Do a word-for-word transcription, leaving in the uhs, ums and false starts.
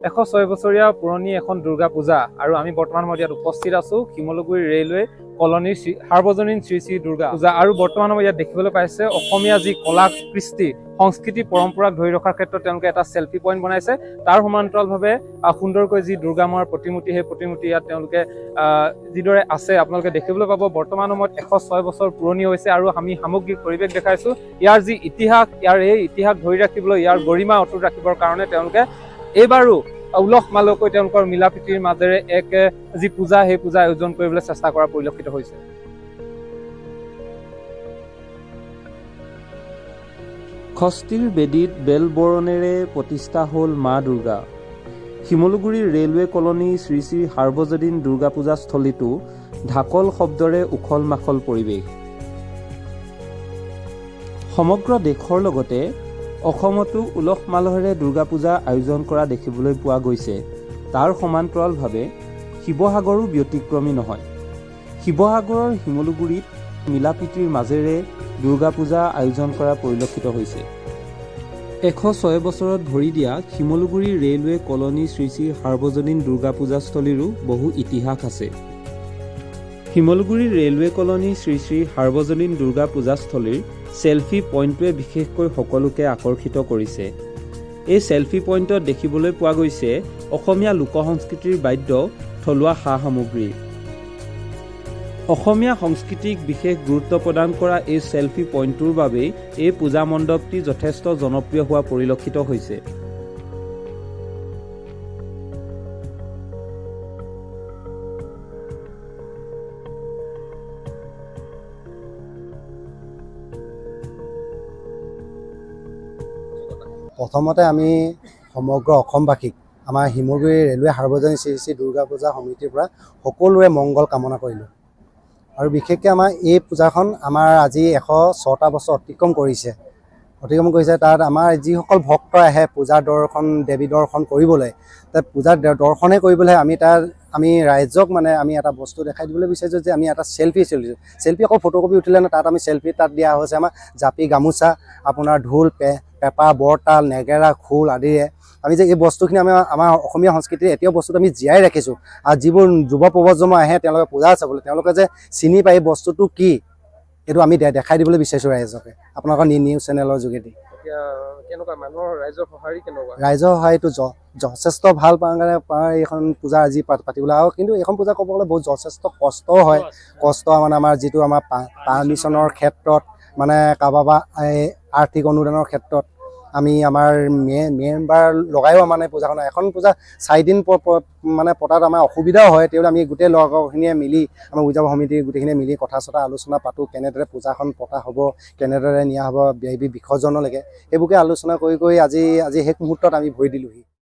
এশ ছয় বছৰীয়া পুৰণি এখন দুৰ্গা পূজা আৰু আমি বৰ্তমান সময়ত ইয়াত উপস্থিত আছো শিমলুগুৰি ৰেলৱে কলনীৰ সাৰ্বজনীন শ্ৰী শ্ৰী দুৰ্গা পূজা আৰু বৰ্তমান সময়ত ইয়াত দেখিবলৈ পাইছে অসমীয়া যি কলা কৃষ্টি সংস্কৃতি পৰম্পৰাক ধৰি ৰখাৰ ক্ষেত্ৰত তেওঁলোকে এটা সেলফি পইণ্ট বনাইছে তাৰ সমান্তৰালভাৱে সুন্দৰকৈ যি দুৰ্গা মাৰ প্ৰতিমূৰ্তি সেই প্ৰতিমূৰ্তি ইয়াত তেওঁলোকে যিদৰে আছে আপোনালোকে দেখিবলৈ পাব বৰ্তমান সময়ত এশ ছয় বছৰ পুৰণি হৈছে আৰু আমি সামগ্ৰিক পৰিৱেশ দেখাইছো ইয়াৰ যি ইতিহাস ইয়াৰ এই ইতিহাস ধৰি ৰাখিবলৈ ইয়াৰ গৰিমা অটুট ৰাখিবৰ কাৰণে তেওঁলোকে এইবাৰো উলহ মালহকৈ তেওঁলোকৰ মিলা প্ৰীতিৰ মাজেৰে এক যি পূজা সেই পূজা আয়োজন কৰিবলৈ চেষ্টা কৰা পৰিলক্ষিত হৈছে। ষষ্ঠীৰ বেদীত বেল বৰণেৰে প্ৰতিষ্ঠা হ'ল মা দুৰ্গা। শিমলুগুৰি ৰেলৱে কলনী শ্ৰী শ্ৰী সাৰ্বজনীন দুৰ্গা পূজা স্থলীটো ঢাকল শব্দৰে উখল মাখল পৰিৱেশ। সমগ্ৰ দেশৰ লগতে অসমতো উলহ মালহেৰে দুৰ্গা পূজা আয়োজন কৰা দেখিবলৈ পোৱা গৈছে। তাৰ সমান্তৰালভাৱে শিৱসাগৰো ব্যতিক্ৰমী নহয়। শিৱসাগৰৰ শিমলুগুৰিত মিলা প্ৰীতিৰ মাজেৰে দুৰ্গা পূজা আয়োজন কৰা পৰিলক্ষিত হৈছে। এশ ছয় বছৰত ভৰি দিয়া শিমলুগুৰি ৰেলৱে কলনী শ্ৰী শ্ৰী সাৰ্বজনীন দুৰ্গা পূজাস্থলীৰো বহু ইতিহাস আছে। Simaluguri railway colony Shri Shri Sarbajanin Durga পূজাস্থলীৰ selfie পইণ্টটোৱে বিশেষকৈ সকলোকে আকৰ্ষিত কৰিছে। এই সেলফি পইণ্টত দেখিবলৈ পোৱা গৈছে অসমীয়া লোক সংস্কৃতিৰ বাদ্য থলুৱা সা সামগ্ৰী। অসমীয়া সংস্কৃতিক বিশেষ গুৰুত্ব প্ৰদান কৰা এই সেলফি পইণ্টটোৰ বাবেই এই পূজা মণ্ডপটি যথেষ্ট জনপ্ৰিয় হোৱা পৰিলক্ষিত হৈছে। প্ৰথমতে আমি সমগ্ৰ অসমবাসীক আমাৰ শিমলুগুৰি ৰেলৱে সাৰ্বজনীন শ্ৰী শ্ৰী দুৰ্গা পূজা সমিতিৰ পৰা সকলোৰে মংগল কামনা কৰিলোঁ আৰু বিশেষকৈ আমাৰ এই পূজাখন আমাৰ আজি এশ ছটা বছৰ অতিক্ৰম কৰিছে অতিক্ৰম কৰিছে তাত আমাৰ যিসকল ভক্ত আহে পূজাৰ দৰ্শন দেৱী দৰ্শন কৰিবলৈ তাত পূজাৰ দৰ্শনে কৰিবলৈ আমি তাত আমি ৰাইজক মানে আমি এটা বস্তু দেখাই দিবলৈ বিচাৰিছোঁ যে আমি এটা চেল্ফি চলিছোঁ চেল্ফি অকল ফটোকপি উঠিলে না তাত আমি চেল্ফি তাত দিয়া হৈছে আমাৰ জাপি গামোচা আপোনাৰ ঢোল পে পেঁপা বৰতাল নেগেৰা খোল আদিৰে আমি যে এই বস্তুখিনি আমি আমাৰ অসমীয়া সংস্কৃতিৰ এতিয়াও বস্তুটো আমি জীয়াই ৰাখিছোঁ আৰু যিবোৰ যুৱ প্ৰজন্ম আহে তেওঁলোকে পূজা চাবলৈ তেওঁলোকে যে চিনি পায় এই বস্তুটো কি এইটো আমি দেখাই দিবলৈ বিচাৰিছোঁ ৰাইজকে আপোনালোকৰ নিউজ চেনেলৰ যোগেদি। ৰাইজৰ সহায়টো যথেষ্ট ভাল কাৰণে এইখন পূজা আজি পাতিবলৈ আৰু কিন্তু এইখন পূজা ক'ব গ'লে বহুত যথেষ্ট কষ্টও হয় কষ্ট মানে আমাৰ যিটো আমাৰ পাৰ্মিশ্যনৰ ক্ষেত্ৰত মানে কাৰোবাৰ আৰ্থিক অনুদানৰ ক্ষেত্ৰত আমি আমাৰ মে মেম্বাৰ লগায়ো মানে পূজাখন এখন পূজা চাৰিদিন মানে পতাত আমাৰ অসুবিধাও হয় তেও আমি গোটেই লগৰখিনিয়ে মিলি আমাৰ পূজা সমিতিৰ গোটেইখিনিয়ে মিলি কথা চথা আলোচনা পাতোঁ কেনেদৰে পূজাখন পতা হ'ব কেনেদৰে নিয়া হ'ব দেৱী বিসৰ্জনলৈকে সেইবোৰকে আলোচনা কৰি কৰি আজি আজি শেষ মুহূৰ্তত আমি ভৰি দিলোঁহি।